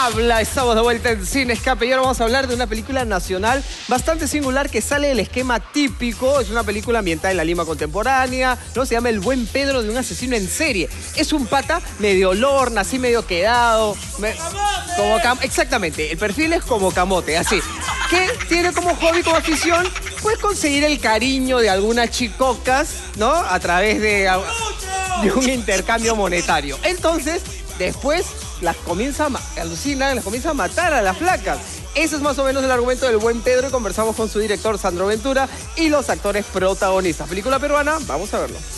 habla. Estamos de vuelta en Cine Escape y ahora vamos a hablar de una película nacional bastante singular que sale del esquema típico. Es una película ambientada en la Lima contemporánea, ¿no? Se llama El Buen Pedro, de un asesino en serie. Es un pata medio lorna, así medio quedado. Exactamente, el perfil es como camote, así. Que tiene como hobby, como afición, pues conseguir el cariño de algunas chicocas, ¿no? A través de un intercambio monetario. Entonces, después las comienza a matar a las flacas. Ese es más o menos el argumento del Buen Pedro y conversamos con su director Sandro Ventura y los actores protagonistas. Película peruana, vamos a verlo.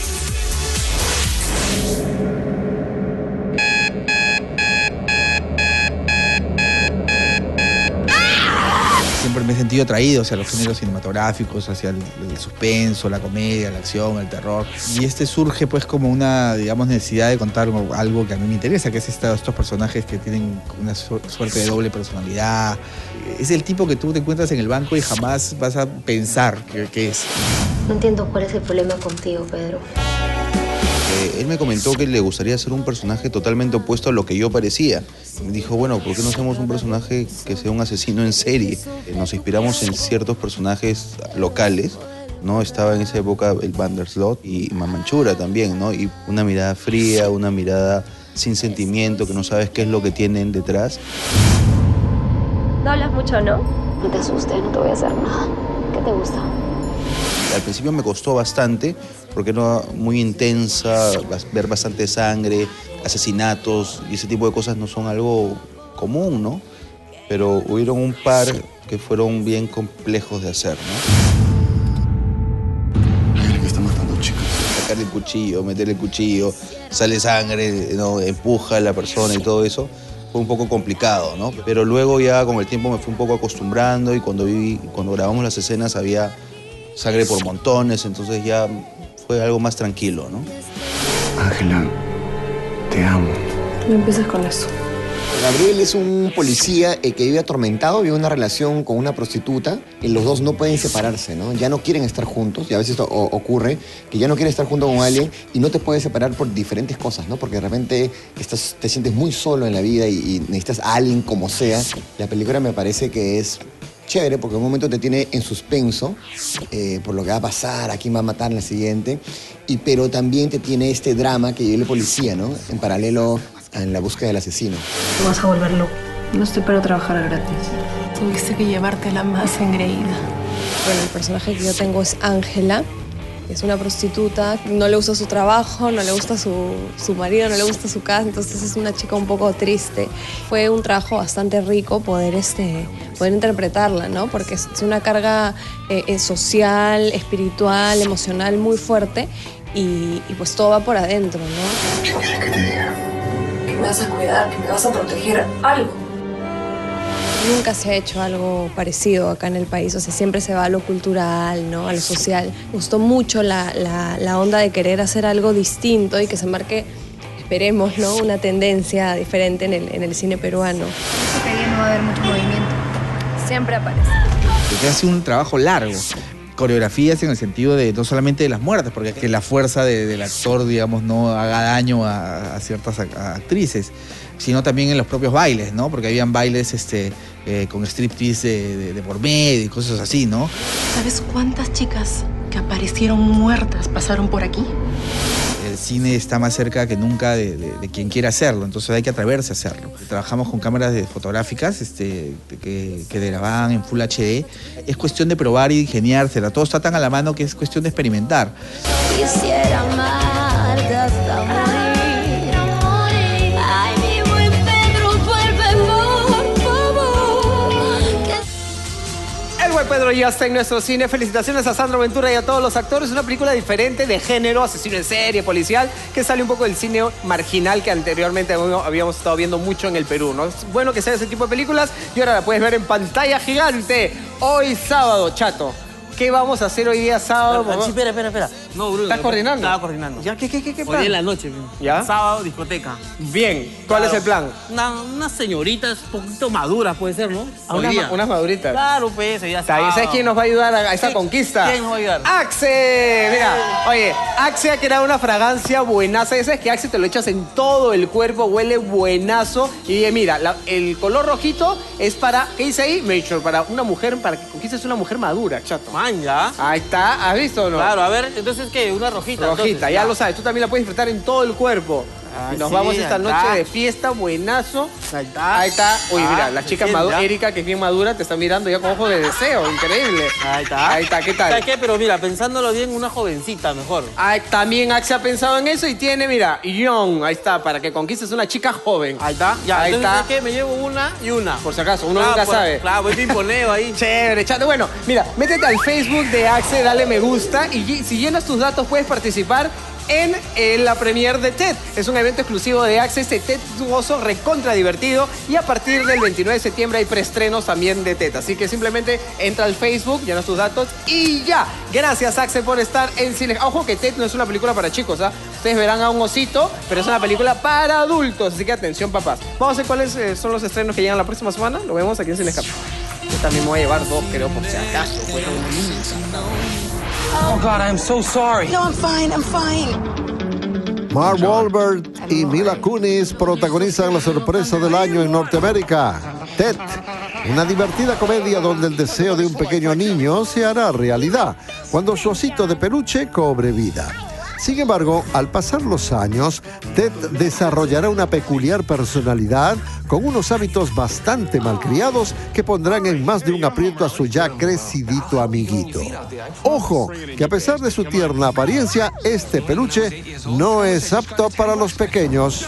Siempre me he sentido atraído hacia los géneros cinematográficos, hacia el suspenso, la comedia, la acción, el terror. Y surge pues como una, digamos, necesidad de contar algo que a mí me interesa, que es estos personajes que tienen una suerte de doble personalidad. Es el tipo que tú te encuentras en el banco y jamás vas a pensar que es. No entiendo cuál es el problema contigo, Pedro. Él me comentó que le gustaría hacer un personaje totalmente opuesto a lo que yo parecía. Me dijo, bueno, ¿por qué no hacemos un personaje que sea un asesino en serie? Nos inspiramos en ciertos personajes locales, ¿no? Estaba en esa época el Vanderslot y Mamanchura también, ¿no? Y una mirada fría, una mirada sin sentimiento, que no sabes qué es lo que tienen detrás. No hablas mucho, ¿no? No te asustes, no te voy a hacer nada. ¿Qué te gusta? Al principio me costó bastante porque era muy intensa, ver bastante sangre, asesinatos y ese tipo de cosas no son algo común, ¿no? Pero hubieron un par que fueron bien complejos de hacer, ¿no? Hay que está matando chicas. Sacarle el cuchillo, meterle el cuchillo, sale sangre, ¿no? Empuja a la persona y todo eso. Fue un poco complicado, ¿no? Pero luego ya con el tiempo me fui un poco acostumbrando y cuando grabamos las escenas había sangre por montones, entonces ya fue algo más tranquilo, ¿no? Ángela, te amo. No empieces con eso. Gabriel es un policía que vive atormentado, vive una relación con una prostituta y los dos no pueden separarse, ¿no? Ya no quieren estar juntos y a veces ocurre que ya no quieres estar junto con alguien y no te puedes separar por diferentes cosas, ¿no? Porque de repente te sientes muy solo en la vida y necesitas a alguien como sea. La película me parece que es chévere porque en un momento te tiene en suspenso por lo que va a pasar, a quién va a matar en la siguiente, pero también te tiene este drama que vive el policía, ¿no? En paralelo en la búsqueda del asesino. Te vas a volver loco. No estoy para trabajar gratis. Tuviste que llevártela más engreída. Bueno, el personaje que yo tengo es Ángela. Es una prostituta, no le gusta su trabajo, no le gusta su marido, no le gusta su casa, entonces es una chica un poco triste. Fue un trabajo bastante rico poder interpretarla, ¿no? Porque es una carga social, espiritual, emocional muy fuerte y pues todo va por adentro, ¿no? ¿Qué quieres que te diga? Que me vas a cuidar, que me vas a proteger, algo. Nunca se ha hecho algo parecido acá en el país, o sea, siempre se va a lo cultural, ¿no? A lo social. Me gustó mucho la onda de querer hacer algo distinto y que se marque, esperemos, ¿no? Una tendencia diferente en el cine peruano. Este día no va a haber mucho movimiento. Siempre aparece. Porque hace un trabajo largo. Coreografías en el sentido de no solamente de las muertes, porque que la fuerza del actor, digamos, no haga daño a ciertas actrices, sino también en los propios bailes, ¿no? Porque habían bailes con striptease de por medio y cosas así, ¿no? ¿Sabes cuántas chicas que aparecieron muertas pasaron por aquí? El cine está más cerca que nunca de quien quiera hacerlo, entonces hay que atreverse a hacerlo. Trabajamos con cámaras fotográficas que grababan en Full HD. Es cuestión de probar y ingeniársela. Todo está tan a la mano que es cuestión de experimentar. Quisiera amarte hasta morir. Ay, mi buen Pedro, vuelve, por favor. El Buen Pedro ya está en nuestro cine. Felicitaciones a Sandro Ventura y a todos los actores. Una película diferente de género, asesino en serie, policial, que sale un poco del cine marginal que anteriormente habíamos estado viendo mucho en el Perú, ¿no? Es bueno que sea ese tipo de películas y ahora la puedes ver en pantalla gigante. Hoy sábado, Chato. ¿Qué vamos a hacer hoy día sábado? Sí, espera. No, Bruno. ¿Estás coordinando? Estaba coordinando. ¿Ya? ¿Qué Hoy plan? en la noche. ¿Ya? Sábado, discoteca. Bien. ¿Cuál es el plan? Unas señoritas un poquito maduras, puede ser, ¿no? Hoy Unas, día. unas maduritas. Claro, pues, ya Está bien. ¿Sabes quién nos va a ayudar a esa conquista? ¿Quién nos va a ayudar? ¡Axe! Mira, oye, Axe ha creado una fragancia buenaza. Ya sabes que Axe te lo echas en todo el cuerpo, huele buenazo. Y mira, el color rojito es para, ¿qué dice ahí? Major, para una mujer, para que conquistes una mujer madura, chato. Man, ya. Ahí está, ¿has visto o no? Claro, a ver, entonces, ¿qué? Una rojita. Rojita, entonces, ya lo sabes. Tú también la puedes disfrutar en todo el cuerpo. Ah, y nos sí, vamos esta ahí noche está. de fiesta, buenazo. Ahí está. Ahí está. Uy, mira, Ah, la chica bien, madura, ya. Erika, que es bien madura, te está mirando ya con ojos de deseo. Increíble. Ahí está. Ahí está, ¿qué tal? ¿Sabes qué? Pero mira, pensándolo bien, una jovencita mejor. También Axe ha pensado en eso y tiene, mira, Young, ahí está, para que conquistes una chica joven. Ahí está. Ya, ahí entonces, está. ¿sabes qué? Me llevo una y una. Por si acaso, uno nunca sabe. Claro, voy pimponeo ahí. Chévere, chato. Bueno, mira, métete al Facebook de Axe, dale me gusta y si llenas tus datos puedes participar en la premiere de TED. Es un evento exclusivo de Axe, este TED jugoso, recontra divertido y a partir del 29 de septiembre hay preestrenos también de TED. Así que simplemente entra al Facebook, llenas tus datos y ya. Gracias Axe por estar en cine. Ojo que TED no es una película para chicos, ¿ah? Ustedes verán a un osito, pero es una película para adultos. Así que atención, papás. Vamos a ver cuáles son los estrenos que llegan la próxima semana. Lo vemos aquí en Cine Escape. Yo también me voy a llevar dos, creo, por si acaso. Oh, God, I'm so sorry. No, I'm fine. Mark Wahlberg y Mila Kunis protagonizan la sorpresa del año en Norteamérica, Ted, una divertida comedia donde el deseo de un pequeño niño se hará realidad cuando su osito de peluche cobre vida. Sin embargo, al pasar los años, Ted desarrollará una peculiar personalidad con unos hábitos bastante malcriados que pondrán en más de un aprieto a su ya crecidito amiguito. Ojo, que a pesar de su tierna apariencia, este peluche no es apto para los pequeños.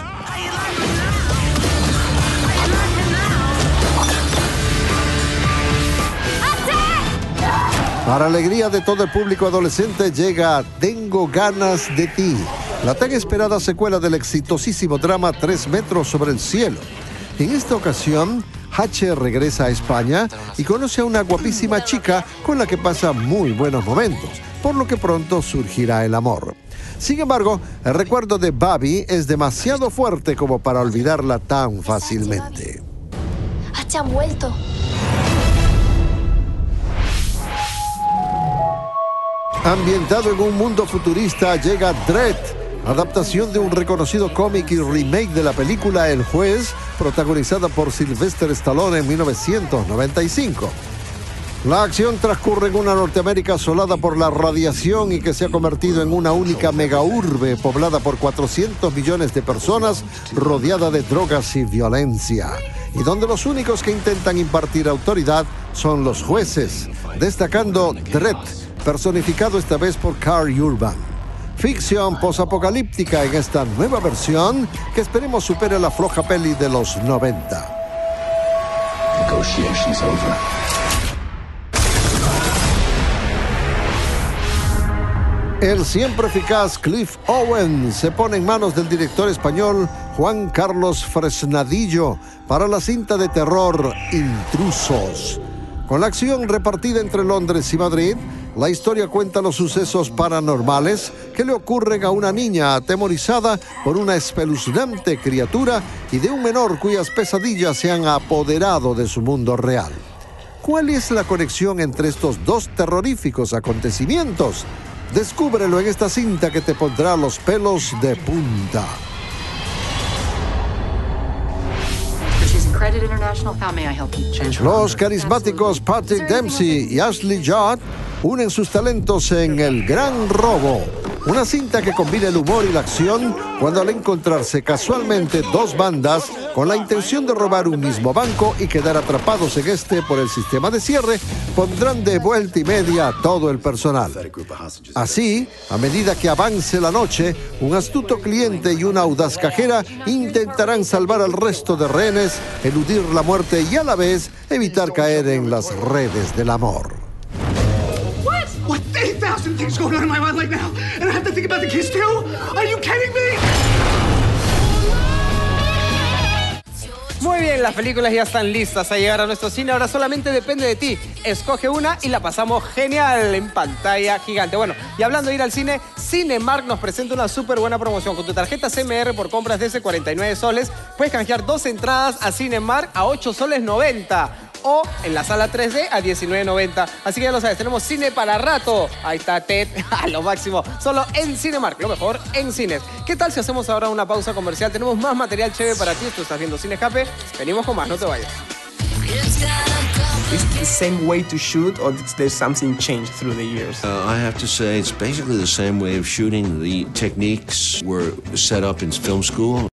Para alegría de todo el público adolescente llega Tengo ganas de ti, la tan esperada secuela del exitosísimo drama 3 metros sobre el cielo. En esta ocasión, H regresa a España y conoce a una guapísima chica con la que pasa muy buenos momentos, por lo que pronto surgirá el amor. Sin embargo, el recuerdo de Bobby es demasiado fuerte como para olvidarla tan fácilmente. H ha vuelto. Ambientado en un mundo futurista llega Dredd, adaptación de un reconocido cómic y remake de la película El Juez, protagonizada por Sylvester Stallone en 1995. La acción transcurre en una Norteamérica asolada por la radiación y que se ha convertido en una única megaurbe poblada por 400 millones de personas, rodeada de drogas y violencia, y donde los únicos que intentan impartir autoridad son los jueces, destacando Dredd, personificado esta vez por Karl Urban. Ficción posapocalíptica en esta nueva versión que esperemos supere la floja peli de los 90. Negotiations over. El siempre eficaz Cliff Owen se pone en manos del director español Juan Carlos Fresnadillo para la cinta de terror Intrusos. Con la acción repartida entre Londres y Madrid, la historia cuenta los sucesos paranormales que le ocurren a una niña atemorizada por una espeluznante criatura y de un menor cuyas pesadillas se han apoderado de su mundo real. ¿Cuál es la conexión entre estos dos terroríficos acontecimientos? Descúbrelo en esta cinta que te pondrá los pelos de punta. Los carismáticos Patrick Dempsey y Ashley Judd unen sus talentos en El Gran Robo, una cinta que combina el humor y la acción cuando al encontrarse casualmente dos bandas con la intención de robar un mismo banco y quedar atrapados en este por el sistema de cierre, pondrán de vuelta y media a todo el personal. Así, a medida que avance la noche, un astuto cliente y una audaz cajera intentarán salvar al resto de rehenes, eludir la muerte y a la vez evitar caer en las redes del amor. What? 8,000 things going on in my mind right now, and I have to think about the kids too? Are you kidding me? Muy bien, las películas ya están listas a llegar a nuestro cine. Ahora solamente depende de ti. Escoge una y la pasamos genial en pantalla gigante. Bueno, y hablando de ir al cine, Cinemark nos presenta una súper buena promoción. Con tu tarjeta CMR por compras de ese 49 soles, puedes canjear 2 entradas a Cinemark a 8 soles 90. O en la sala 3D a 19.90. Así que ya lo sabes, tenemos cine para rato. Ahí está Ted, a lo máximo. Solo en Cinemark, lo mejor en cines. ¿Qué tal si hacemos ahora una pausa comercial? Tenemos más material chévere para ti. Tú estás viendo Cine Escape. Venimos con más, no te vayas. Is it the same way to shoot, or did there something changed through the years? I have to say it's basically the same way of shooting. The techniques were set up in film school.